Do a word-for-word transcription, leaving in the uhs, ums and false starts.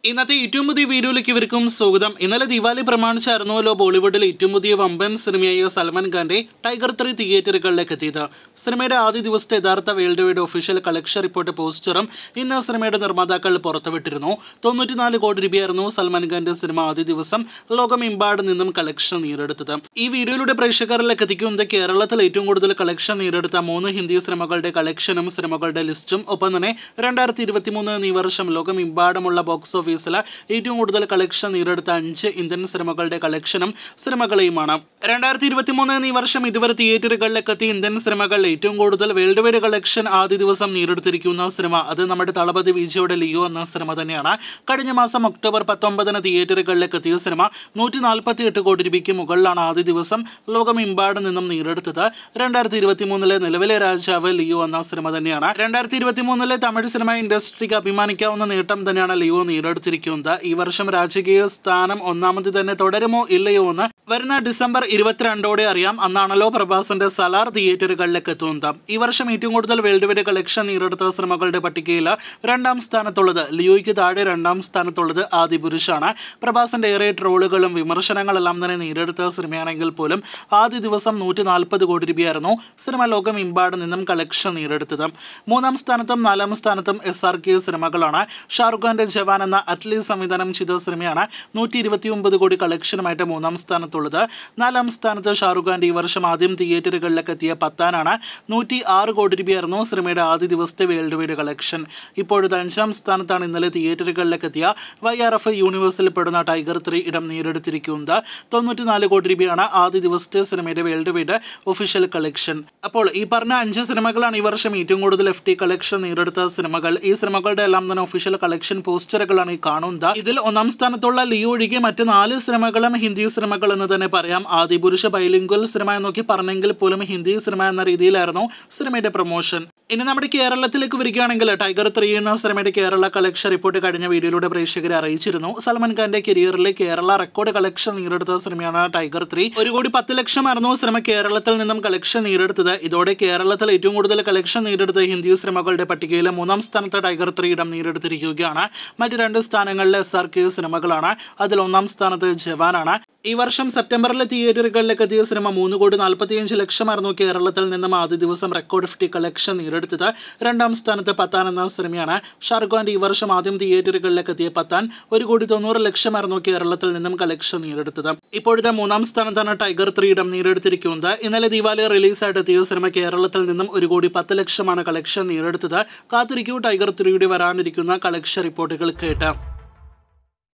ഇന്നത്തെ ഏറ്റവും പുതിയ വീഡിയോയിലേക്ക് ഇവർക്കും സ്വാഗതം. ഇന്നലെ ദിവാലി പ്രമാണിച്ചായിരുന്നല്ലോ ബോളിവുഡിലെ ഏറ്റവും പുതിയ വമ്പൻ സിനിമയായ സൽമാൻ ഖാന്റെ ടൈഗർ ത്രീ തിയേറ്ററുകളിലേക്ക് എത്തിയത്. സിനിമയുടെ ആദ്യ ദിവസത്തെ യഥാർത്ഥ world wide official collection report പോസ്റ്ററും ഇന്ന് സിനിമയുടെ നിർമ്മാതാക്കൾ പുറത്തുവിട്ടിരുന്നു. തൊണ്ണൂറ്റിനാല് കോടി രൂപയായിരുന്നു സൽമാൻ ഖാന്റെ സിനിമ ആദ്യ ദിവസം ലോകമെമ്പാട് നിന്നും കളക്ഷൻ നേടിയെടുത്തത്. ഈ വീഡിയോയിലൂടെ പ്രേക്ഷകരിലേക്ക് എത്തിക്കുന്നത് കേരളത്തിൽ ഏറ്റവും കൂടുതൽ കളക്ഷൻ നേടിയെടുത്ത മൂന്ന് ഹിന്ദി സിനിമകളുടെ കളക്ഷനും സിനിമകളുടെ ലിസ്റ്റും ഒപ്പം തന്നെ രണ്ടായിരത്തി ഇരുപത്തി മൂന്ന് ഈ വർഷം ലോകമെമ്പാടുമുള്ള ബോക്സ് ഓഫീസ് ഏറ്റവും കൂടുതൽ കളക്ഷൻ നേടിയെടുത്ത അഞ്ച് ഇന്ത്യൻ സിനിമകളുടെ കളക്ഷനും സിനിമകളെയുമാണ്. രണ്ടായിരത്തി ഇരുപത്തി മൂന്ന് ഈ വർഷം ഇതുവരെ തിയേറ്ററുകളിലേക്ക് എത്തിയ ഇന്ത്യൻ സിനിമകൾ ഏറ്റവും കൂടുതൽ വേൾഡ് വൈഡ് കളക്ഷൻ ആദ്യ ദിവസം നേടിയെടുത്തിരിക്കുന്ന സിനിമ അത് നമ്മുടെ തളപതി വിജയുടെ ലിയോ എന്ന സിനിമ തന്നെയാണ്. കഴിഞ്ഞ മാസം ഒക്ടോബർ പത്തൊമ്പതിന് തിയേറ്ററുകളിലേക്ക് എത്തിയ സിനിമ നൂറ്റി നാൽപ്പത്തി എട്ട് കോടി രൂപയ്ക്ക് മുകളിലാണ് ആദ്യ ദിവസം ലോകമെമ്പാട് നിന്നും നേടിയെടുത്തത്. രണ്ടായിരത്തി ഇരുപത്തി മൂന്നിലെ നിലവിലെ രാജാവ് ലിയോ എന്ന സിനിമ തന്നെയാണ്. രണ്ടായിരത്തി ഇരുപത്തി മൂന്നിലെ തമിഴ് സിനിമ ഇൻഡസ്ട്രിക്ക് അഭിമാനിക്കാവുന്ന നേട്ടം തന്നെയാണ് ലിയോ നേടിയെടുത്തിരിക്കുന്നത്. ഈ വർഷം രാജകീയ സ്ഥാനം ഒന്നാമത് തന്നെ തുടരുമോ ഇല്ലയോ എന്ന് വരുന്ന ഡിസംബർ ഇരുപത്തിരണ്ടോടെ അറിയാം. അന്നാണല്ലോ പ്രഭാസിന്റെ സലാർ തിയേറ്ററുകളിലേക്ക് എത്തുന്നത്. ഈ വർഷം ഏറ്റവും കൂടുതൽ വേൾഡ് വൈഡ് കളക്ഷൻ നേടിയെടുത്ത സിനിമകളുടെ പട്ടികയിൽ രണ്ടാം സ്ഥാനത്തുള്ളത് ലിയോയ്ക്ക് താഴെ രണ്ടാം സ്ഥാനത്തുള്ളത് ആദിപുരുഷാണ്. പ്രഭാസിന്റെ ഏറെ ട്രോളുകളും വിമർശനങ്ങളെല്ലാം തന്നെ നേടിയെടുത്ത സിനിമയാണെങ്കിൽ പോലും ആദ്യ ദിവസം നൂറ്റി നാൽപ്പത് കോടി രൂപയായിരുന്നു സിനിമ ലോകമെമ്പാട് നിന്നും കളക്ഷൻ നേടിയെടുത്തത്. മൂന്നാം സ്ഥാനത്തും നാലാം സ്ഥാനത്തും എസ് ആർ കെ സിനിമകളാണ്. ഷാറുഖ് ഖാന്റെ ജവാൻ എന്ന അറ്റ്ലി സംവിധാനം ചെയ്ത സിനിമയാണ് നൂറ്റി ഇരുപത്തി ഒമ്പത് കോടി കളക്ഷനുമായിട്ട് മൂന്നാം സ്ഥാനത്തുള്ളത്. നാലാം സ്ഥാനത്ത് ഷാറുഖ് ഖാന്റെ ഈ വർഷം ആദ്യം തിയേറ്ററുകളിലേക്ക് എത്തിയ പത്താനാണ്. നൂറ്റി ആറ് കോടി രൂപയായിരുന്നു സിനിമയുടെ ആദ്യ ദിവസത്തെ വേൾഡ് വൈഡ് കളക്ഷൻ. ഇപ്പോഴത്തെ അഞ്ചാം സ്ഥാനത്താണ് ഇന്നലെ തിയേറ്ററുകളിലേക്ക് എത്തിയ വൈ ആർ എഫ് യൂണിവേഴ്സിൽ പെടുന്ന ടൈഗർ ത്രീ ഇടം നേടിയെടുത്തിരിക്കുന്നത്. തൊണ്ണൂറ്റിനാല് കോടി രൂപയാണ് ആദ്യ ദിവസത്തെ സിനിമയുടെ വേൾഡ് വൈഡ് ഒഫീഷ്യൽ കളക്ഷൻ. അപ്പോൾ ഈ പറഞ്ഞ അഞ്ച് സിനിമകളാണ് ഈ വർഷം ഏറ്റവും കൂടുതൽ എഫ് ടി കളക്ഷൻ നേടിയെടുത്ത സിനിമകൾ. ഈ സിനിമകളുടെ എല്ലാം തന്നെ ഒഫീഷ്യൽ കളക്ഷൻ പോസ്റ്ററുകളാണ് ഈ കാണുന്നത്. ഇതിൽ ഒന്നാം സ്ഥാനത്തുള്ള ലിയോ ഒഴികെ മറ്റ് നാല് സിനിമകളും ഹിന്ദി സിനിമകൾ എന്ന് തന്നെ പറയാം. ആദിപുരുഷ ബൈലിംഗ്വൽ സിനിമ എന്നൊക്കെ പറഞ്ഞെങ്കിൽ പോലും ഹിന്ദി സിനിമ എന്ന രീതിയിലായിരുന്നു സിനിമയുടെ പ്രൊമോഷൻ. ഇനി നമ്മുടെ കേരളത്തിലേക്ക് വരികയാണെങ്കിൽ ടൈഗർ ത്രീ എന്ന സിനിമയുടെ കേരള കളക്ഷൻ റിപ്പോർട്ട് കഴിഞ്ഞ വീഡിയോയിലൂടെ പ്രേക്ഷകരെ അറിയിച്ചിരുന്നു. സൽമാൻ ഖാന്റെ കരിയറിലെ കേരള റെക്കോർഡ് കളക്ഷൻ നേടിയെടുത്ത സിനിമയാണ് ടൈഗർ ത്രീ. ഒരു കോടി പത്ത് ലക്ഷമായിരുന്നു സിനിമ കേരളത്തിൽ നിന്നും കളക്ഷൻ നേടിയെടുത്തത്. ഇതോടെ കേരളത്തിൽ ഏറ്റവും കൂടുതൽ കളക്ഷൻ നേടിയെടുത്ത ഹിന്ദി സിനിമകളുടെ പട്ടികയിൽ മൂന്നാം സ്ഥാനത്ത് ടൈഗർ ത്രീ ഇടം നേടിയെടുത്തിരിക്കുകയാണ്. മറ്റ് രണ്ട് സ്ഥാനങ്ങളിൽ എസ് ആർ കെ സിനിമകളാണ്. അതിൽ ഒന്നാം സ്ഥാനത്ത് ജവാനാണ്. ഈ വർഷം സെപ്റ്റംബറിലെ തിയേറ്ററുകളിലേക്ക് എത്തിയ സിനിമ മൂന്ന് കോടി നാൽപ്പത്തിയഞ്ച് ലക്ഷമായിരുന്നു കേരളത്തിൽ നിന്നും ആദ്യ ദിവസം റെക്കോർഡ് ഫിഫ്റ്റി കളക്ഷൻ നേടിയെടുത്തത്. രണ്ടാം സ്ഥാനത്ത് പത്താൻ എന്ന സിനിമയാണ്. ഷാറുഖ് ഖാന്റെ ഈ വർഷം ആദ്യം തിയേറ്ററുകളിലേക്ക് എത്തിയ പത്താൻ ഒരു കോടി തൊണ്ണൂറ് ലക്ഷമായിരുന്നു കേരളത്തിൽ നിന്നും കളക്ഷൻ നേടിയെടുത്തത്. ഇപ്പോഴത്തെ മൂന്നാം സ്ഥാനത്താണ് ടൈഗർ ത്രീ ഇടം നേടിയെടുത്തിരിക്കുന്നത്. ഇന്നലെ ദിവാലി റിലീസായിട്ട് എത്തിയ സിനിമ കേരളത്തിൽ നിന്നും ഒരു കോടി പത്ത് ലക്ഷമാണ് കളക്ഷൻ നേടിയെടുത്തത്. കാത്തിരിക്കൂ ടൈഗർ ത്രീയുടെ വരാനിരിക്കുന്ന കളക്ഷൻ റിപ്പോർട്ടുകൾ കേട്ട്.